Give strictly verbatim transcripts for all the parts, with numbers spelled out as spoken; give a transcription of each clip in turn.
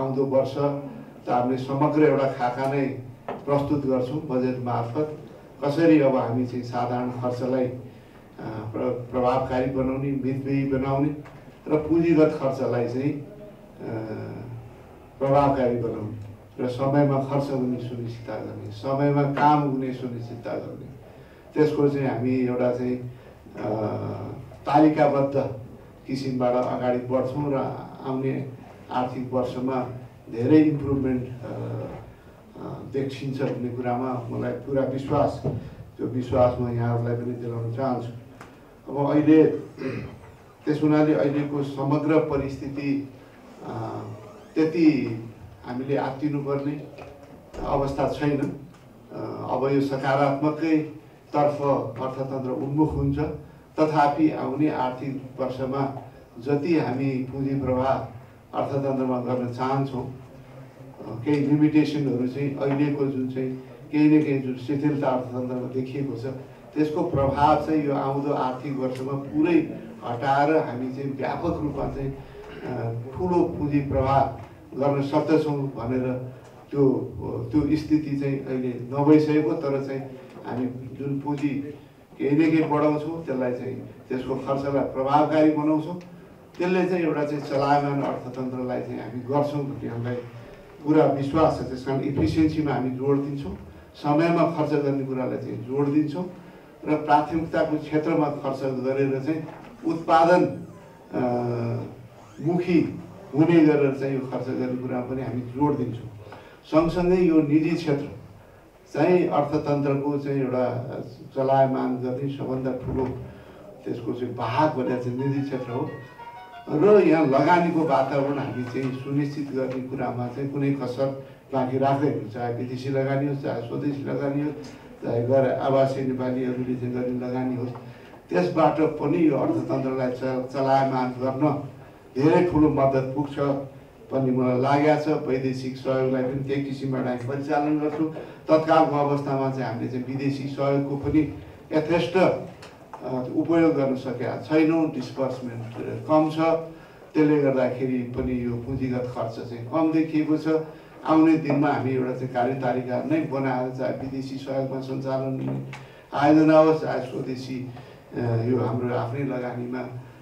आउँदो वर्ष त हामीले समग्र एउटा खाका नै प्रस्तुत गर्छौँ बजेट मार्फत कसरी अब हामी चाहिँ साधारण खर्चलाई प्रभावकारी बनाउने मितव्ययी बनाउने र पुँजीगत खर्चलाई चाहिँ प्रभावकारी बनाउने र समयमा खर्च हुने सुनिश्चित गर्ने समयमा काम हुने सुनिश्चित गर्ने त्यसको चाहिँ हामी एउटा चाहिँ तालिकाबद्ध किसिमबाट अगाडि बढ्छौँ र आउने आर्थिक वर्षमा धेरै इम्प्रुभमेन्ट देखिन्छ भन्ने कुरामा मलाई पुरा विश्वास त्यो विश्वास म यहाँहरूलाई पनि दिलाउन चाहन्छु। अब अहिले त्यस हुनाले अहिलेको समग्र परिस्थिति त्यति हामीले आत्तिनुपर्ने अवस्था छैन। अब यो सकारात्मकै तर्फ अर्थतन्त्र उन्मुख हुन्छ। तथापि आउने आर्थिक वर्षमा जति हामी पुँजी प्रवाह अर्थतन्त्रमा गर्न चाहन्छौँ केही लिमिटेसनहरू चाहिँ अहिलेको जुन चाहिँ केही न केही जुन शिथिलता अर्थतन्त्रमा देखिएको छ त्यसको प्रभाव चाहिँ यो आउँदो आर्थिक वर्षमा पुरै हटाएर हामी चाहिँ व्यापक रूपमा चाहिँ ठुलो पुँजी प्रवाह गर्न सक्दछौँ भनेर त्यो त्यो स्थिति चाहिँ अहिले नभइसकेको तर चाहिँ हामी जुन पुँजी केही न केही बढाउँछौँ त्यसलाई चाहिँ त्यसको खर्चलाई प्रभावकारी बनाउँछौँ त्यसले चाहिँ एउटा चाहिँ चलायमान अर्थतन्त्रलाई चाहिँ हामी गर्छौँ भन्ने हामीलाई पुरा विश्वास छ। त्यस कारण इफिसियन्सीमा हामी जोड दिन्छौँ समयमा खर्च गर्ने कुरालाई चाहिँ जोड दिन्छौँ र प्राथमिकताको क्षेत्रमा खर्च गरेर चाहिँ उत्पादन मुखी हुने गरेर चाहिँ यो खर्च गर्ने कुरामा पनि हामी जोड दिन्छौँ। सँगसँगै यो निजी क्षेत्र चाहिँ अर्थतन्त्रको चाहिँ एउटा चलायमान गर्ने सबभन्दा ठुलो त्यसको चाहिँ भाग भनेर चाहिँ निजी क्षेत्र हो र यहाँ लगानीको वातावरण हामी चाहिँ सुनिश्चित गर्ने कुरामा चाहिँ कुनै कसर बाँकी राख्दैनौँ। चाहे विदेशी लगानी होस् चाहे स्वदेशी लगानी होस् चाहे गैर आवासीय नेपालीहरूले चाहिँ गर्ने लगानी होस् त्यसबाट पनि यो अर्थतन्त्रलाई चलायमान गर्न धेरै ठुलो मद्दत पुग्छ भन्ने मलाई लागेको छ। वैदेशिक सहयोगलाई पनि त्यही किसिमबाट हामी परिचालन गर्छौँ। तत्कालको अवस्थामा चाहिँ हामीले चाहिँ विदेशी सहयोगको पनि यथेष्ट उपयोग गर्न सकेका छैनौँ। डिस्बर्समेन्ट कम छ त्यसले गर्दाखेरि पनि यो पुँजीगत खर्च चाहिँ कम देखिएको छ। आउने दिनमा हामी एउटा चाहिँ कार्यतालिका नै बनाएर चाहे विदेशी सहयोगमा सञ्चालन हुने आयोजना होस् चाहे स्वदेशी यो हाम्रो आफ्नै लगानीमा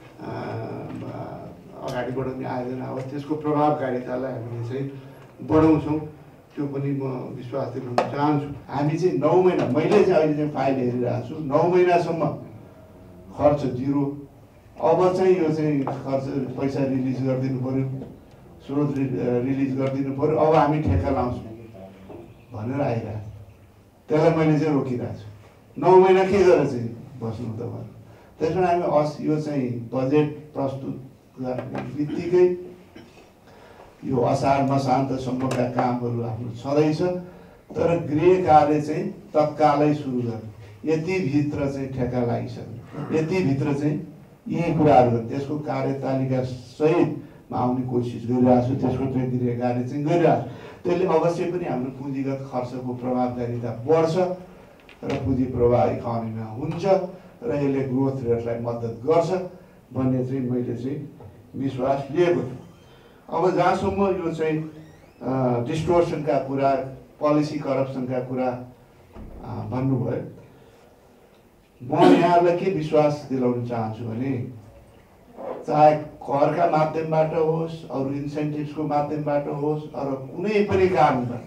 अगाडि बढाउने आयोजना होस् त्यसको प्रभावकारितालाई हामीले चाहिँ बढाउँछौँ त्यो पनि म विश्वास दिलाउन चाहन्छु। हामी चाहिँ नौ महिना मैले चाहिँ अहिले चाहिँ फाइल हेरिरहेको छु नौ महिनासम्म खर्च जिरो। अब चाहिँ यो चाहिँ खर्च पैसा रिलिज गरिदिनु पऱ्यो स्रोत रिलिज गरिदिनु पऱ्यो अब हामी ठेक्का लाउँछौँ भनेर आइरहेको त्यसलाई मैले चाहिँ रोकिरहेको छु। नौ महिना के गरेर चाहिँ बस्नु त भयो। त्यस कारण हामी अस यो चाहिँ बजेट प्रस्तुत गर्ने बित्तिकै यो असार मसान्तसम्मका कामहरू आफ्नो छँदैछ तर गृह कार्य चाहिँ तत्कालै सुरु गर्ने यतिभित्र चाहिँ ठेक्का लागिसक्यो यतिभित्र चाहिँ यही कुराहरू गर्ने त्यसको कार्यतालिका सहितमा आउने कोसिस गरिरहेको छु। त्यसको चाहिँ गृह कार्य चाहिँ गरिरहेको छु। त्यसले अवश्य पनि हाम्रो पुँजीगत खर्चको प्रभावकारिता बढ्छ र पुँजी प्रवाह इकोनोमीमा हुन्छ र यसले ग्रोथ रेटलाई मद्दत गर्छ भन्ने चाहिँ मैले चाहिँ विश्वास लिएको छु। अब जहाँसम्म यो चाहिँ डिस्टोर्सनका कुरा पोलिसी करप्सनका कुरा भन्नुभयो म यहाँहरूलाई के विश्वास दिलाउन चाहन्छु भने चाहे करका माध्यमबाट होस् अरू इन्सेन्टिभ्सको माध्यमबाट होस् अरू कुनै पनि कारणबाट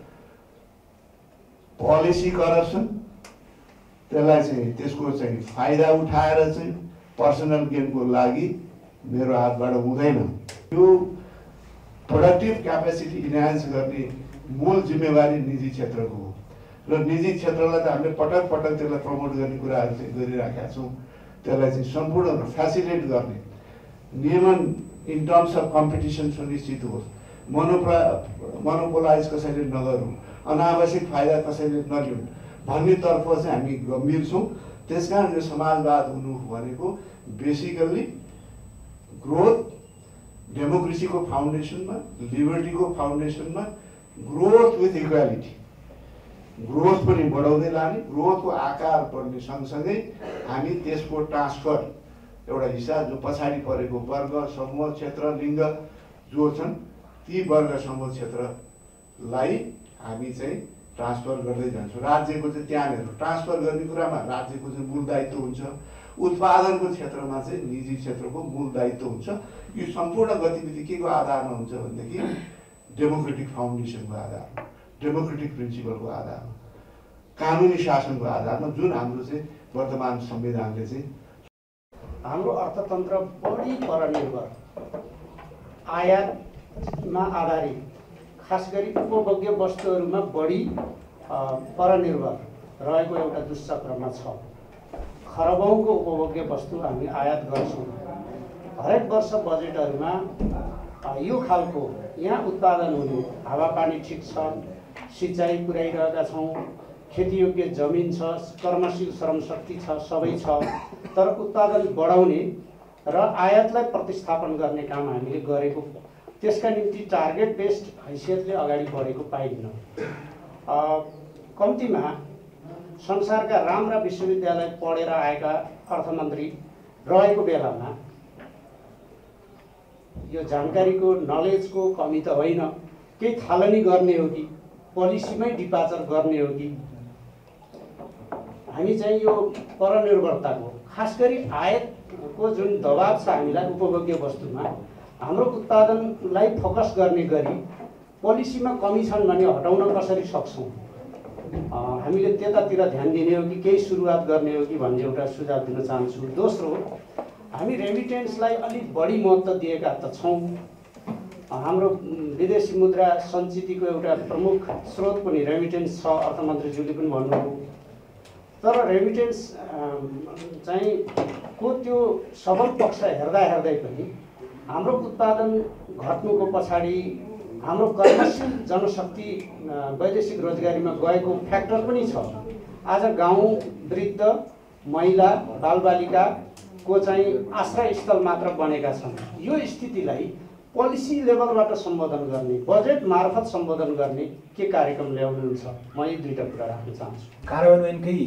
पोलिसी करप्सन त्यसलाई चाहिँ त्यसको चाहिँ फाइदा उठाएर चाहिँ पर्सनल गेनको लागि मेरो हातबाट हुँदैन। यो प्रोडक्टिभ क्यापेसिटी इन्हान्स गर्ने मूल जिम्मेवारी निजी क्षेत्रको हो र निजी क्षेत्रलाई त हामीले पटक पटक त्यसलाई प्रमोट गर्ने कुराहरू चाहिँ गरिराखेका छौँ। त्यसलाई चाहिँ सम्पूर्ण फेसिलिटेट गर्ने नियमन इन टर्म्स अफ कम्पिटिसन सुनिश्चित होस् मोनोप्ला मोनोपोलाइज कसैले नगरौँ अनावश्यक फाइदा कसैले नलिउन् भन्नेतर्फ चाहिँ हामी गम्भीर छौँ। त्यसकारण यो समाजवाद हुनु भनेको बेसिकल्ली ग्रोथ डेमोक्रेसीको फाउन्डेसनमा लिबर्टीको फाउन्डेसनमा ग्रोथ विथ इक्वालिटी ग्रोथ पनि बढाउँदै लाने ग्रोथको आकार बढ्ने सँगसँगै हामी त्यसको ट्रान्सफर एउटा हिस्सा जो पछाडि परेको वर्ग समूह क्षेत्र लिङ्ग जो छन् ती वर्ग समूह क्षेत्रलाई हामी चाहिँ ट्रान्सफर गर्दै जान्छौँ। राज्यको चाहिँ त्यहाँनिर ट्रान्सफर गर्ने कुरामा राज्यको चाहिँ मूल दायित्व हुन्छ, उत्पादनको क्षेत्रमा चाहिँ निजी क्षेत्रको मूल दायित्व हुन्छ। यो सम्पूर्ण गतिविधि के को आधारमा हुन्छ भनेदेखि डेमोक्रेटिक फाउन्डेसनको आधारमा, डेमोक्रेटिक प्रिन्सिपलको आधारमा, कानुनी शासनको आधारमा, जुन हाम्रो चाहिँ वर्तमान संविधानले चाहिँ हाम्रो अर्थतन्त्र बढी परनिर्भर आयातमा आधारित, खास गरी उपभोग्य वस्तुहरूमा बढी परनिर्भर रहेको एउटा दुष्चक्रमा छ। खरबौँको उपभोग्य वस्तु हामी आयात गर्छौँ। हरेक वर्ष बजेटहरूमा यो खालको यहाँ उत्पादन हुने हावापानी ठिक छ, सिँचाइ पुर्याइरहेका छौँ, खेतीयोग्य जमिन छ, कर्मशील श्रमशक्ति छ, सबै छ, तर उत्पादन बढाउने र आयातलाई प्रतिस्थापन गर्ने काम हामीले गरेको, त्यसका निम्ति टार्गेट बेस्ड हैसियतले अगाडि बढेको पाइन्न। कम्तीमा संसारका राम्रा विश्वविद्यालय पढेर आएका अर्थमन्त्री रहेको बेलामा यो जानकारीको नलेजको कमी त होइन, केही थालनी गर्ने हो कि पोलिसीमै डिपाचर गर्ने हो कि हामी चाहिँ यो परनिर्भरताको, खास गरी आयातको जुन दबाब छ हामीलाई उपभोग्य वस्तुमा, हाम्रो उत्पादनलाई फोकस गर्ने गरी पोलिसीमा कमी छन् भने हटाउन कसरी सक्छौँ, हामीले त्यतातिर ध्यान दिने हो कि केही सुरुवात गर्ने हो कि भन्ने एउटा सुझाव दिन चाहन्छु। दोस्रो, हामी रेमिटेन्सलाई अलिक बढी महत्त्व दिएका त छौँ। हाम्रो विदेशी मुद्रा सञ्चितको एउटा प्रमुख स्रोत पनि रेमिटेन्स छ, अर्थमन्त्रीज्यूले पनि भन्नुभयो। तर रेमिटेन्स चाहिँ को त्यो सबल पक्ष हेर्दा हेर्दै पनि हाम्रो उत्पादन घट्नुको पछाडि हाम्रो कर्मशील जनशक्ति वैदेशिक रोजगारीमा गएको फ्याक्टर पनि छ। आज गाउँ, वृद्ध, महिला, बालबालिकाको चाहिँ आश्रय स्थल मात्र बनेका छन्। यो स्थितिलाई पोलिसी लेभलबाट सम्बोधन गर्ने, बजेट मार्फत सम्बोधन गर्ने के कार्यक्रम ल्याउनुहुन्छ? म यी दुईवटा कुरा राख्न चाहन्छु। कार्यान्वयनकै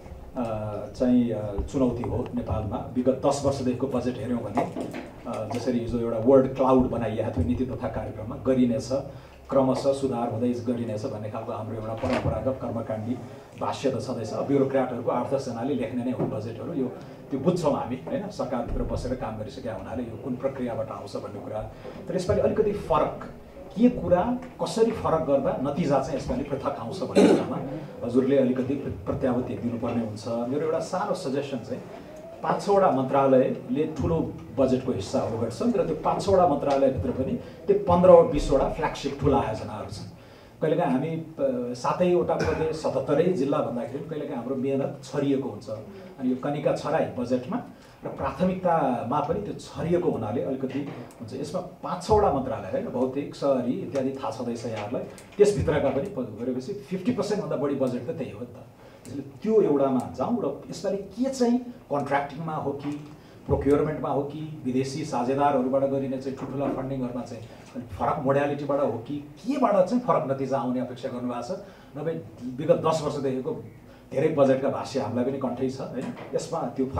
चाहिँ चुनौती हो नेपालमा। विगत दस वर्षदेखिको बजेट हेऱ्यौँ भने जसरी हिजो एउटा वर्ड क्लाउड बनाइएको थियो नीति तथा कार्यक्रममा, गरिनेछ, क्रमशः सुधार हुँदै गरिनेछ भन्ने खालको हाम्रो एउटा परम्परागत कर्मकाण्डी भाष्य त छँदैछ। ब्युरोक्राटहरूको आठ दसजनाले लेख्ने नै हो बजेटहरू, यो त्यो बुझ्छौँ हामी होइन, सरकारभित्र बसेर काम गरिसकेका हुनाले यो कुन प्रक्रियाबाट आउँछ भन्ने कुरा। तर यसपालि अलिकति फरक के कुरा, कसरी फरक गर्दा नतिजा चाहिँ यसपालि पृथक आउँछ भन्ने कुरामा हजुरले अलिकति प्रत्याभूति दिनुपर्ने हुन्छ। मेरो एउटा सानो सजेसन चाहिँ, पाँच छवटा मन्त्रालयले ठुलो बजेटको हिस्सा ओगट्छन् र त्यो पाँच छवटा मन्त्रालयभित्र पनि त्यो पन्ध्र बिसवटा फ्ल्यागसिप ठुला आयोजनाहरू छन्। कहिलेकाहीँ हामी सातैवटा प्रदेश सतहत्तरै जिल्ला भन्दाखेरि कहिलेकाहीँ हाम्रो मेहनत छरिएको हुन्छ। अनि यो कनिका छराई बजेटमा र प्राथमिकतामा पनि त्यो छरिएको हुनाले अलिकति हुन्छ। यसमा पाँच छवटा मन्त्रालय होइन, भौतिक, सहरी इत्यादि थाहा छँदैछ यहाँहरूलाई, त्यसभित्रका पनि गरेपछि फिफ्टी पर्सेन्टभन्दा बढी बजेट त त्यही हो नि त। त्यसले त्यो एउटामा जाउँ र यसपालि के चाहिँ कन्ट्र्याक्टिङमा हो कि प्रोक्योरमेन्टमा हो कि विदेशी साझेदारहरूबाट गरिने चाहिँ ठुल्ठुला फन्डिङहरूमा चाहिँ फरक मोडालिटीबाट हो कि केबाट चाहिँ फरक नतिजा आउने अपेक्षा गर्नुभएको छ? नभए विगत दस वर्षदेखिको धेरै बजेटका भाष्य हामीलाई पनि कन्ठै छ होइन, यसमा त्यो